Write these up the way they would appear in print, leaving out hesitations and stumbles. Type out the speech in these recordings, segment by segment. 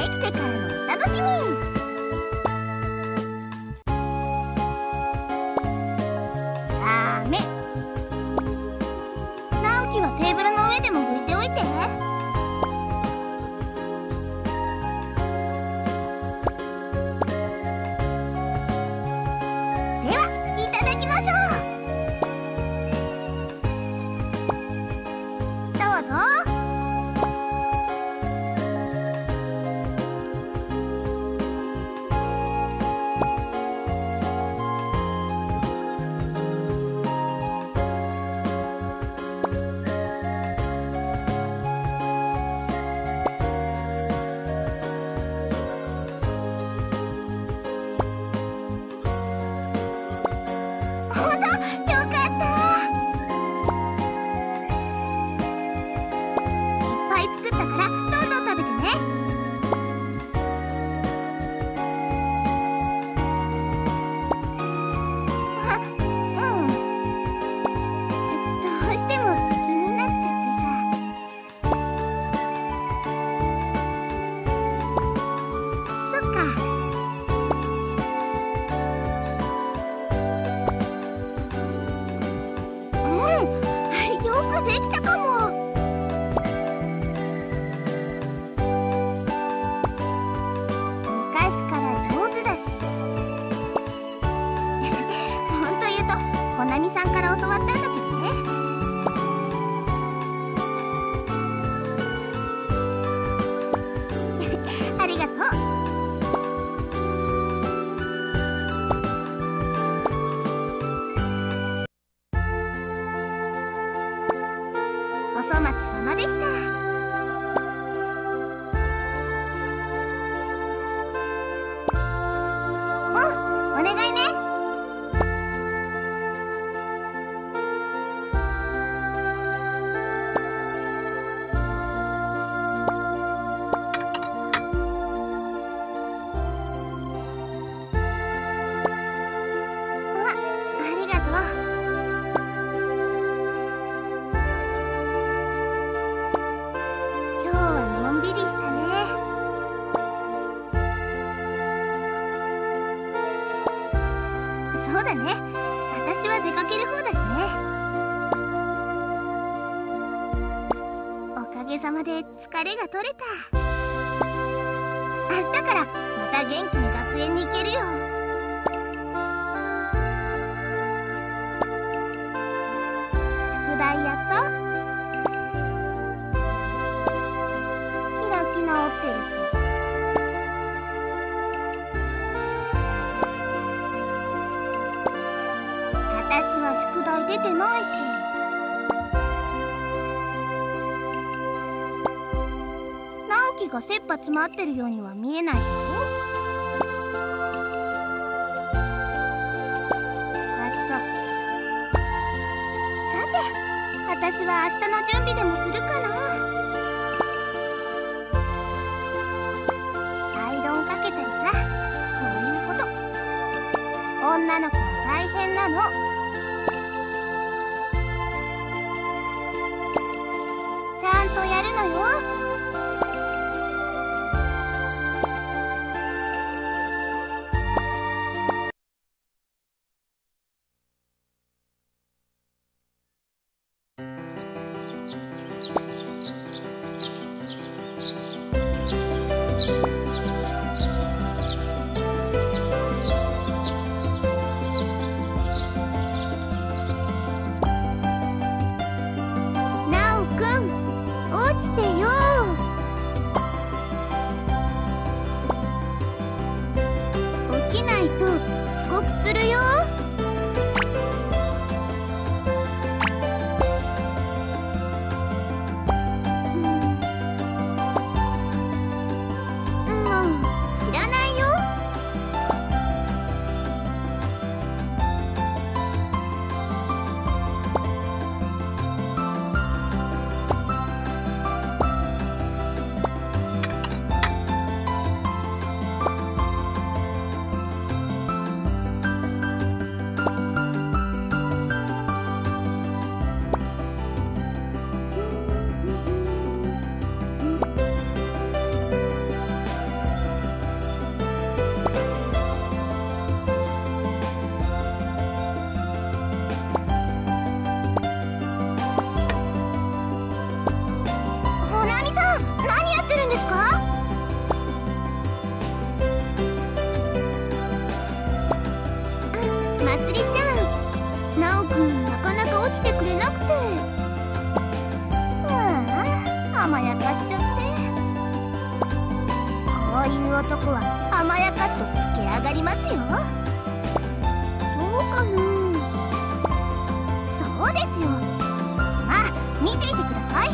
きてからのお楽しみ。ダメ。直樹はテーブルの上でも拭いておいて。ではいただきましょう。どうぞ。ほんとよかった。いっぱい作ったからどんどん食べてね。あ、うん。どうしても気になっちゃってさ。そっか。よくできたかも。昔から上手だし。ほんと言うとコナミさんから教わったんだけどね。ありがとう。お粗末様でした。お願いね。ありがとう。今日はのんびりしたね。そうだね。私は出かける方だしね。おかげさまで疲れが取れた。明日からまた元気に学園に行けるよ。宿題やった？開き直ってるし。私は宿題出てないし。直樹が切羽詰まってるようには見えないよ。あ、そう。さて、私は明日の準備でもするかな。かけたりさ、そういうこと。女の子は大変なの。ちゃんとやるのよ。起きてよ。起きないと遅刻するよ。もう知らないよ。 そういう男は甘やかすとつけ上がりますよ。そうかな。そうですよ。まあ見ていてください。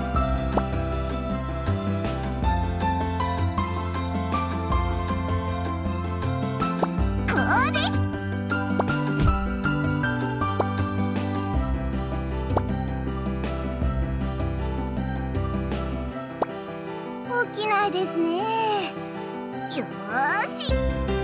こうです。起きないですね。よーし。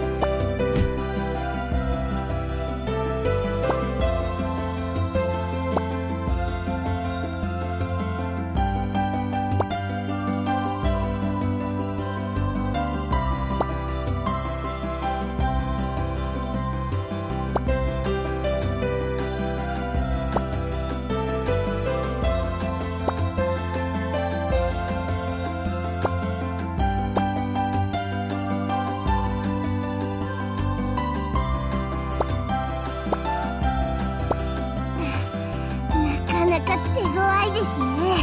なかなか手強いですね。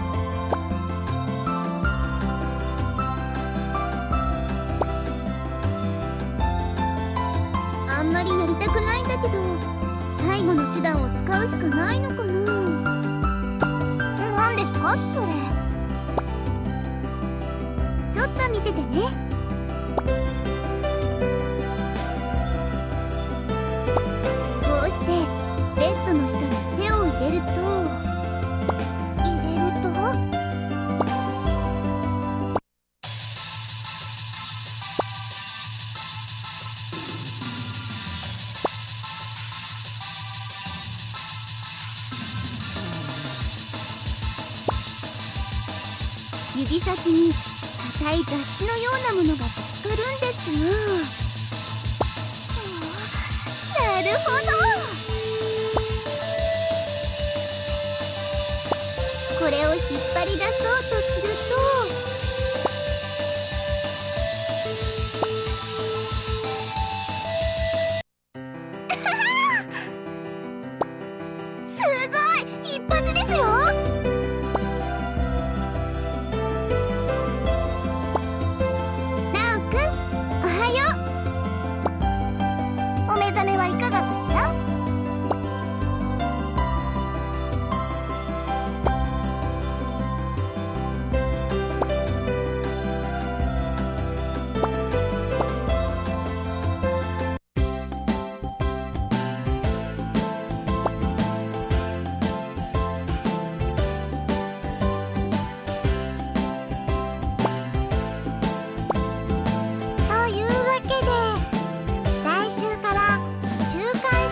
あんまりやりたくないんだけど、最後の手段を使うしかないのかな。何ですかそれ。ちょっと見ててね。こうしてベッドの下に手を入れると指先に硬い雑誌のようなものがぶつかるんですが、なるほど。これを引っ張り出そうとするとすごい一発ですよ。ナオくん、おはよう。お目覚めはいかがかしら。というわけで、来週から中間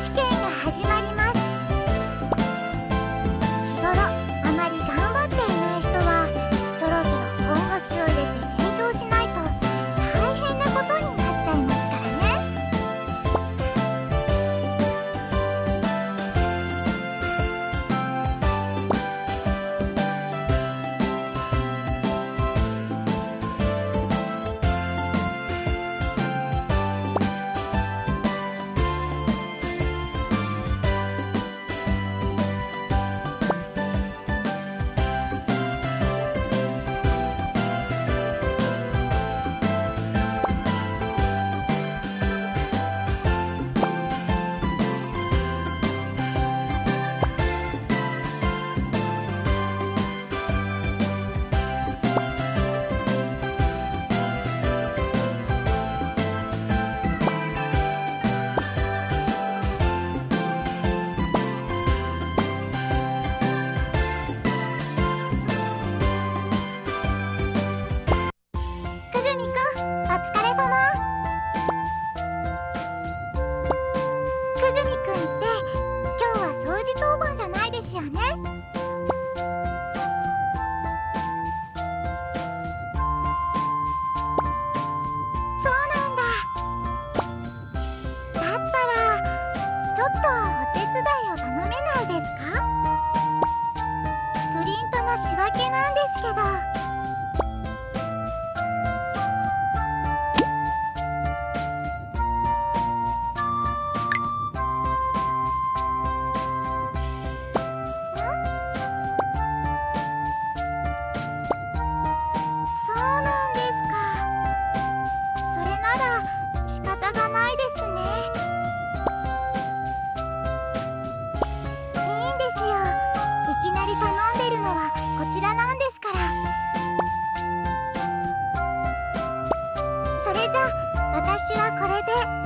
それじゃ私はこれで。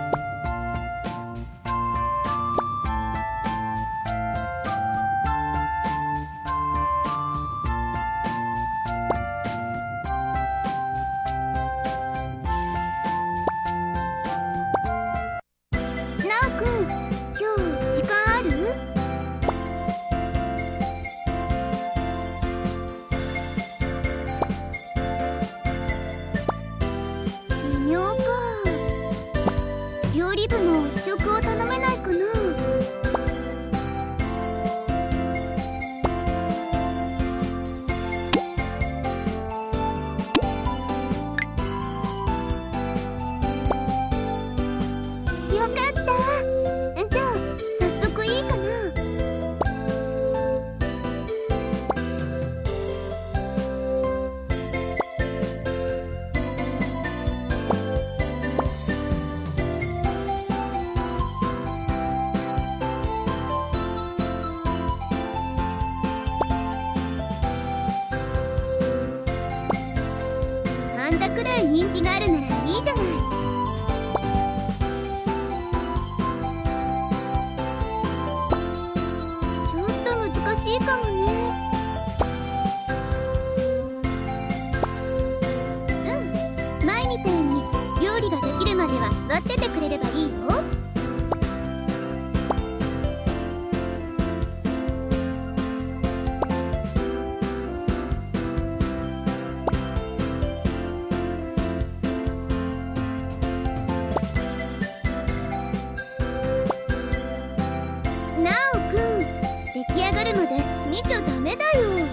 なおくん、今日時間ある？微妙か。料理部の試食を頼めないかな。よかった。じゃあ早速いいかな。あんだくらい人気があるならいいじゃない。ちょっと難しいかもね。前みたいに料理ができるまでは座っててくれればいいよ。なおくん、出来上がるまで見ちゃダメだよ。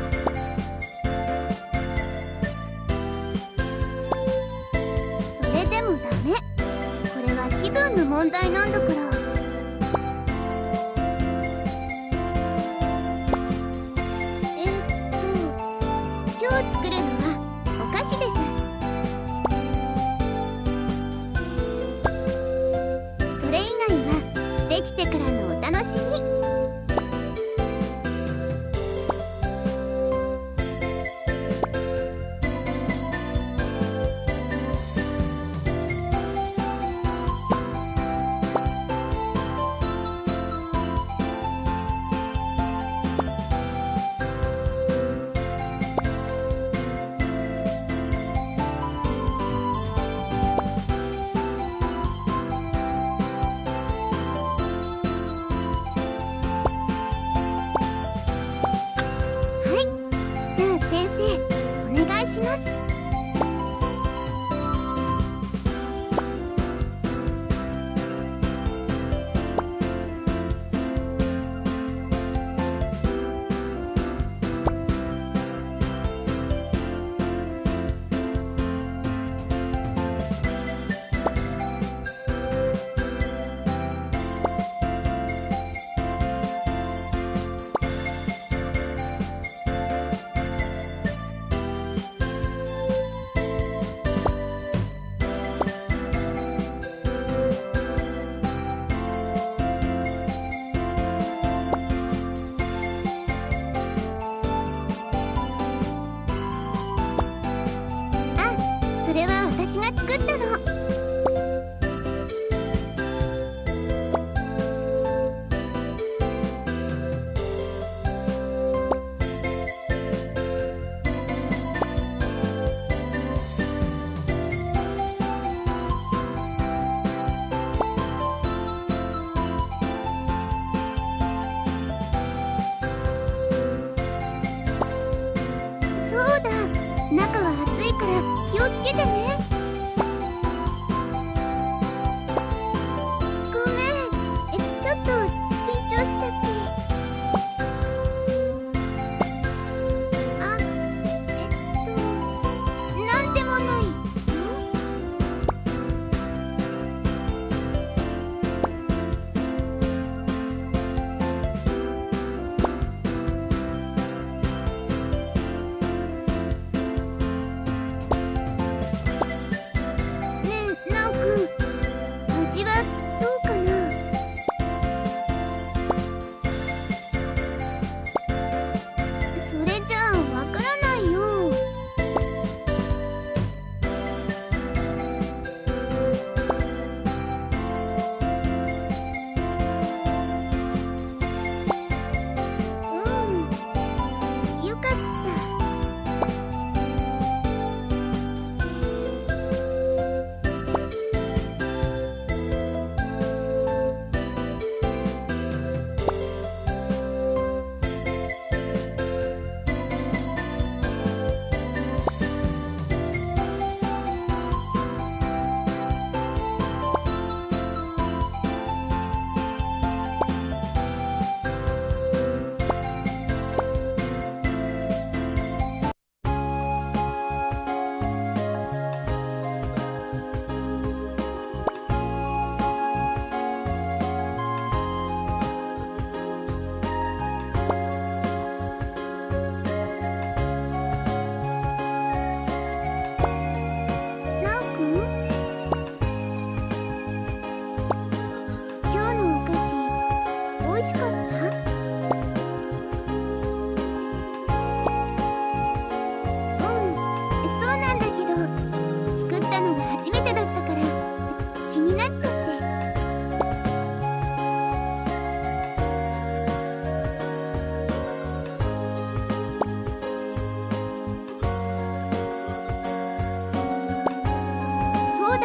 それでもダメ。これは気分の問題なんだから。今日作るのはお菓子です。それ以外はできてからのお楽しみ。じゃあ先生、お願いします。それは私が作ったの。そうだ、中は暑いから気をつけてね。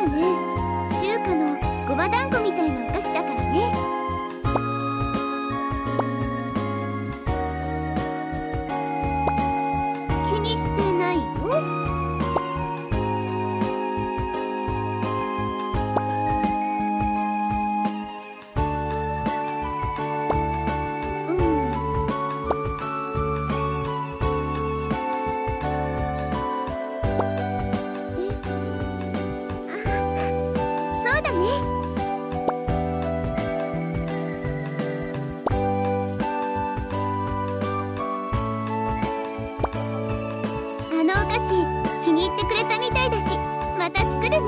よね。中華のごま団子みたいなお菓子だからね。気にしてないよ。そうだね。あのお菓子気に入ってくれたみたいだし、また作るね。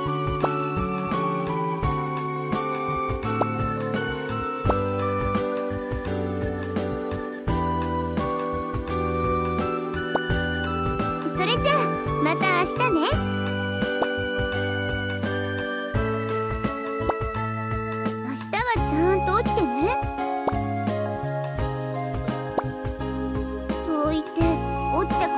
それじゃあまた明日ね。明日はちゃんと起きてね。そう言って起きた